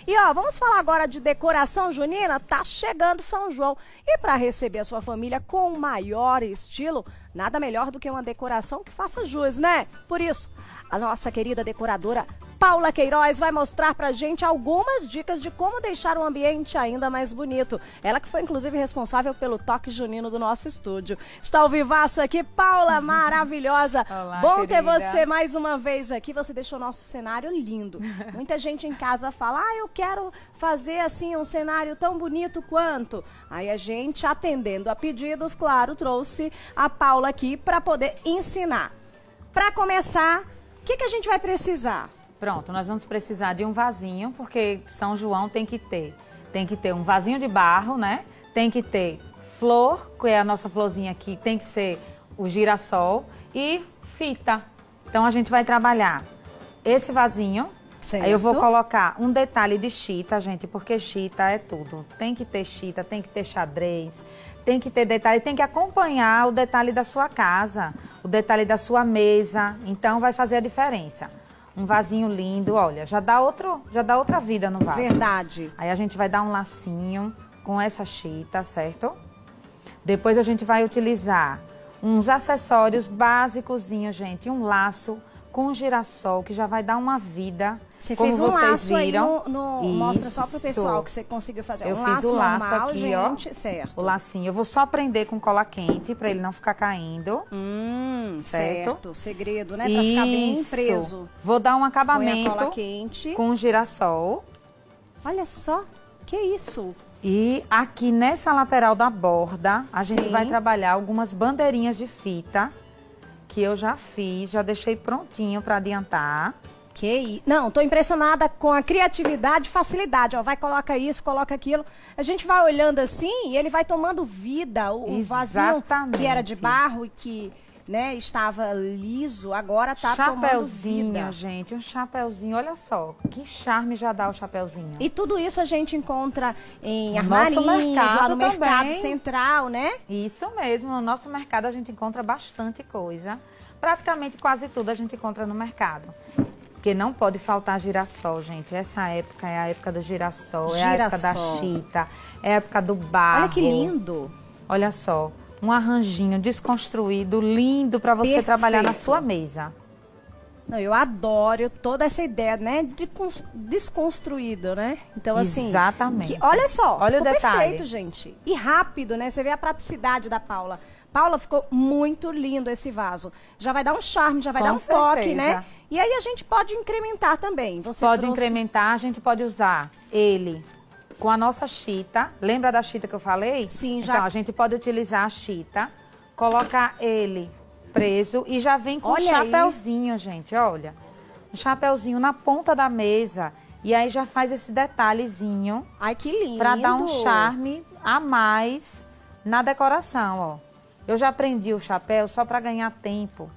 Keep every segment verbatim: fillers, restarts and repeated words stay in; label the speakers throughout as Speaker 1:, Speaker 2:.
Speaker 1: E ó, vamos falar agora de decoração junina? Tá chegando São João. E para receber a sua família com o maior estilo, nada melhor do que uma decoração que faça jus, né? Por isso, a nossa querida decoradora Paula Queiroz vai mostrar pra gente algumas dicas de como deixar o ambiente ainda mais bonito. Ela que foi, inclusive, responsável pelo toque junino do nosso estúdio. Está ao vivaço aqui, Paula, maravilhosa.
Speaker 2: Olá,
Speaker 1: bom ter
Speaker 2: querida.
Speaker 1: você mais uma vez aqui. Você deixou o nosso cenário lindo. Muita gente em casa fala, ah, eu quero fazer, assim, um cenário tão bonito quanto. Aí a gente, atendendo a pedidos, claro, trouxe a Paula aqui para poder ensinar. Para começar, o que, que a gente vai precisar?
Speaker 2: Pronto, nós vamos precisar de um vasinho, porque São João tem que ter. Tem que ter um vasinho de barro, né? Tem que ter flor, que é a nossa florzinha aqui, tem que ser o girassol e fita. Então a gente vai trabalhar esse vasinho.
Speaker 1: Certo.
Speaker 2: Aí eu vou colocar um detalhe de chita, gente, porque chita é tudo. Tem que ter chita, tem que ter xadrez, tem que ter detalhe, tem que acompanhar o detalhe da sua casa, o detalhe da sua mesa. Então vai fazer a diferença. Um vasinho lindo, olha, já dá, outro, já dá outra vida no vaso.
Speaker 1: Verdade.
Speaker 2: Aí a gente vai dar um lacinho com essa chita, certo? Depois a gente vai utilizar uns acessórios básicozinhos, gente. Um laço com girassol, que já vai dar uma vida.
Speaker 1: Você
Speaker 2: como
Speaker 1: fez um
Speaker 2: vocês
Speaker 1: laço
Speaker 2: viram.
Speaker 1: aí no, no mostra só pro pessoal que você conseguiu fazer.
Speaker 2: Eu
Speaker 1: um
Speaker 2: fiz
Speaker 1: laço
Speaker 2: o laço
Speaker 1: normal,
Speaker 2: aqui,
Speaker 1: gente,
Speaker 2: ó.
Speaker 1: certo.
Speaker 2: O lacinho. Eu vou só prender com cola quente para ele não ficar caindo.
Speaker 1: Hum, certo. certo. Segredo, né? Pra
Speaker 2: Isso.
Speaker 1: ficar bem preso.
Speaker 2: Vou dar um
Speaker 1: Põe
Speaker 2: acabamento
Speaker 1: a cola quente.
Speaker 2: com girassol.
Speaker 1: Olha só, que isso?
Speaker 2: E aqui nessa lateral da borda, a gente
Speaker 1: Sim.
Speaker 2: vai trabalhar algumas bandeirinhas de fita, que eu já fiz, já deixei prontinho para adiantar.
Speaker 1: Que isso? Não, tô impressionada com a criatividade e facilidade. Ó, vai, coloca isso, coloca aquilo. A gente vai olhando assim e ele vai tomando vida. O, o vasinho que era de barro e que, né, estava liso, agora tá tomando
Speaker 2: Chapeuzinho,
Speaker 1: vida.
Speaker 2: gente, um chapeuzinho, olha só, que charme já dá o chapeuzinho.
Speaker 1: E tudo isso a gente encontra em
Speaker 2: No
Speaker 1: armarinhos,
Speaker 2: nosso mercado
Speaker 1: lá no
Speaker 2: também.
Speaker 1: mercado central, né?
Speaker 2: Isso mesmo, no nosso mercado a gente encontra bastante coisa. Praticamente quase tudo a gente encontra no mercado. Porque não pode faltar girassol, gente. Essa época é a época do girassol, girassol. é a época da chita, é a época do barro.
Speaker 1: Olha que lindo.
Speaker 2: Olha só, um arranjinho desconstruído, lindo para você
Speaker 1: Perfeito.
Speaker 2: trabalhar na sua mesa.
Speaker 1: Não, eu adoro toda essa ideia, né, de desconstruído, né? Então, assim...
Speaker 2: Exatamente.
Speaker 1: Que, olha só,
Speaker 2: olha
Speaker 1: ficou
Speaker 2: o detalhe.
Speaker 1: perfeito, gente. E rápido, né? Você vê a praticidade da Paula. Paula, ficou muito lindo esse vaso. Já vai dar um charme, já vai
Speaker 2: Com
Speaker 1: dar um
Speaker 2: certeza.
Speaker 1: toque, né? E aí a gente pode incrementar também. Você
Speaker 2: pode
Speaker 1: trouxe...
Speaker 2: incrementar, a gente pode usar ele com a nossa chita. Lembra da chita que eu falei?
Speaker 1: Sim, já.
Speaker 2: Então, a gente pode utilizar a chita, colocar ele preso e já vem com
Speaker 1: Olha
Speaker 2: um chapeuzinho, aí. gente, olha. Um chapeuzinho na ponta da mesa. E aí já faz esse detalhezinho.
Speaker 1: Ai, que lindo.
Speaker 2: Pra dar um charme a mais na decoração, ó. Eu já prendi o chapéu só para ganhar tempo,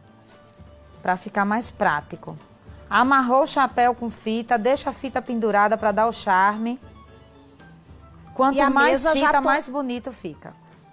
Speaker 2: para ficar mais prático. Amarrou o chapéu com fita, deixa a fita pendurada para dar o charme. Quanto
Speaker 1: e a
Speaker 2: mais
Speaker 1: mesa
Speaker 2: fita,
Speaker 1: já tô...
Speaker 2: mais bonito fica.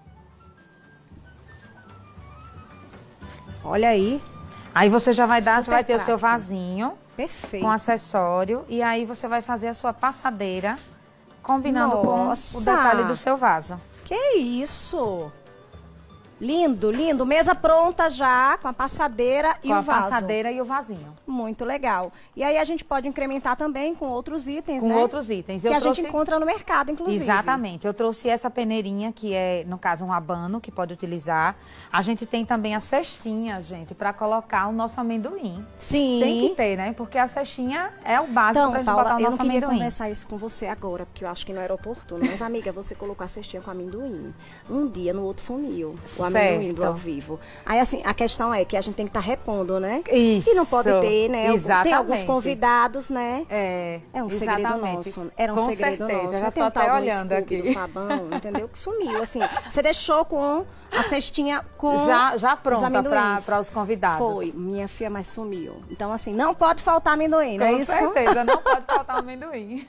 Speaker 1: Olha aí.
Speaker 2: Aí você já vai dar,
Speaker 1: Super
Speaker 2: você vai ter
Speaker 1: prático.
Speaker 2: o seu vasinho.
Speaker 1: Perfeito.
Speaker 2: Com acessório. E aí você vai fazer a sua passadeira, combinando
Speaker 1: Nossa.
Speaker 2: com o detalhe do seu vaso.
Speaker 1: Que isso! Lindo, lindo. Mesa pronta já, com a passadeira e
Speaker 2: com
Speaker 1: o
Speaker 2: a
Speaker 1: vaso.
Speaker 2: passadeira e o vasinho.
Speaker 1: Muito legal. E aí a gente pode incrementar também com outros itens,
Speaker 2: Com
Speaker 1: né?
Speaker 2: outros itens.
Speaker 1: Que
Speaker 2: Eu
Speaker 1: a
Speaker 2: trouxe...
Speaker 1: gente encontra no mercado, inclusive.
Speaker 2: Exatamente. Eu trouxe essa peneirinha, que é, no caso, um abano, que pode utilizar. A gente tem também a cestinha, gente, para colocar o nosso amendoim.
Speaker 1: Sim.
Speaker 2: Tem que ter, né? Porque a cestinha é o básico
Speaker 1: Então,
Speaker 2: pra gente
Speaker 1: Paula,
Speaker 2: botar o
Speaker 1: eu não
Speaker 2: nosso
Speaker 1: queria
Speaker 2: amendoim.
Speaker 1: conversar isso com você agora, porque eu acho que não era oportuno. Mas, amiga, você colocou a cestinha com amendoim. Um dia, no outro sumiu. O amendoim do ao vivo. Aí, assim, a questão é que a gente tem que estar tá repondo, né?
Speaker 2: Isso.
Speaker 1: E não pode ter, né?
Speaker 2: Exatamente.
Speaker 1: Tem alguns convidados, né?
Speaker 2: É,
Speaker 1: É um
Speaker 2: exatamente.
Speaker 1: segredo nosso. Era um
Speaker 2: Com
Speaker 1: segredo
Speaker 2: certeza.
Speaker 1: nosso.
Speaker 2: Eu já
Speaker 1: Tem
Speaker 2: tô
Speaker 1: um tal
Speaker 2: até
Speaker 1: do
Speaker 2: olhando
Speaker 1: Scooby
Speaker 2: aqui.
Speaker 1: do Fabão, entendeu? Que sumiu, assim. Você deixou com a cestinha com
Speaker 2: Já, já
Speaker 1: os
Speaker 2: pronta
Speaker 1: amendoins.
Speaker 2: para os convidados.
Speaker 1: Foi. Minha filha, mas sumiu. Então, assim, não pode faltar amendoim, não é
Speaker 2: Com
Speaker 1: isso?
Speaker 2: certeza, não pode faltar o amendoim.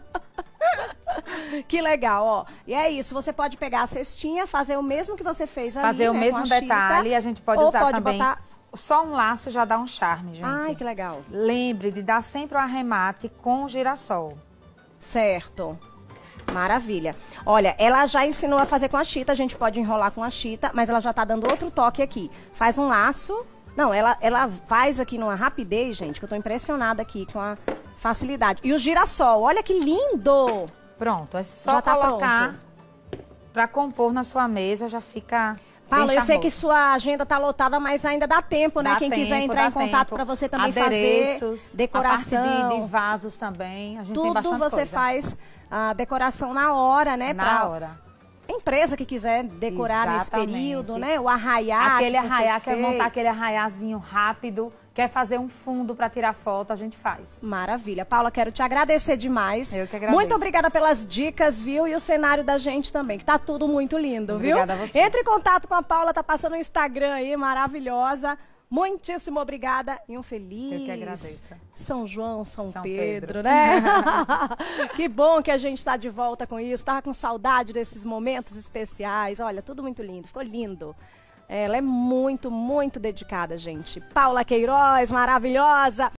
Speaker 1: Que legal, ó. E é isso, você pode pegar a cestinha, fazer o mesmo que você fez ali,
Speaker 2: Fazer o
Speaker 1: né,
Speaker 2: mesmo
Speaker 1: com a
Speaker 2: detalhe,
Speaker 1: chita,
Speaker 2: a gente pode
Speaker 1: ou
Speaker 2: usar
Speaker 1: pode
Speaker 2: também.
Speaker 1: botar...
Speaker 2: Só um laço já dá um charme, gente.
Speaker 1: Ai, que legal.
Speaker 2: Lembre de dar sempre o arremate com o girassol.
Speaker 1: Certo. Maravilha. Olha, ela já ensinou a fazer com a chita, a gente pode enrolar com a chita, mas ela já tá dando outro toque aqui. Faz um laço. Não, ela, ela faz aqui numa rapidez, gente, que eu tô impressionada aqui com a facilidade. E o girassol, olha que lindo!
Speaker 2: Pronto, é só
Speaker 1: Já tá
Speaker 2: colocar para compor na sua mesa, já fica
Speaker 1: Paula,
Speaker 2: bem
Speaker 1: eu sei
Speaker 2: charmoso.
Speaker 1: que sua agenda tá lotada, mas ainda dá tempo, né?
Speaker 2: Dá
Speaker 1: Quem
Speaker 2: tempo,
Speaker 1: quiser entrar
Speaker 2: dá
Speaker 1: em contato
Speaker 2: tempo.
Speaker 1: para você também
Speaker 2: Adereços,
Speaker 1: fazer decoração.
Speaker 2: A parte de, de vasos também, a gente tem
Speaker 1: Tudo
Speaker 2: bastante
Speaker 1: você
Speaker 2: coisa.
Speaker 1: faz a decoração na hora, né?
Speaker 2: Na
Speaker 1: pra
Speaker 2: hora.
Speaker 1: Empresa que quiser decorar
Speaker 2: Exatamente.
Speaker 1: nesse período, né? O arraiá.
Speaker 2: Aquele
Speaker 1: que você
Speaker 2: arraiá, quer
Speaker 1: fez.
Speaker 2: montar aquele arraiazinho rápido, quer fazer um fundo para tirar foto, a gente faz.
Speaker 1: Maravilha. Paula, quero te agradecer demais.
Speaker 2: Eu que agradeço.
Speaker 1: Muito obrigada pelas dicas, viu? E o cenário da gente também, que tá tudo muito lindo,
Speaker 2: Obrigada
Speaker 1: viu?
Speaker 2: a você.
Speaker 1: Entre em contato com a Paula, tá passando no Instagram aí, maravilhosa. Muitíssimo obrigada e um feliz
Speaker 2: Eu que agradeço.
Speaker 1: São João, São,
Speaker 2: São
Speaker 1: Pedro,
Speaker 2: Pedro.
Speaker 1: né? Que bom que a gente está de volta com isso. Tava com saudade desses momentos especiais. Olha, tudo muito lindo, ficou lindo. Ela é muito, muito dedicada, gente. Paula Queiroz, maravilhosa.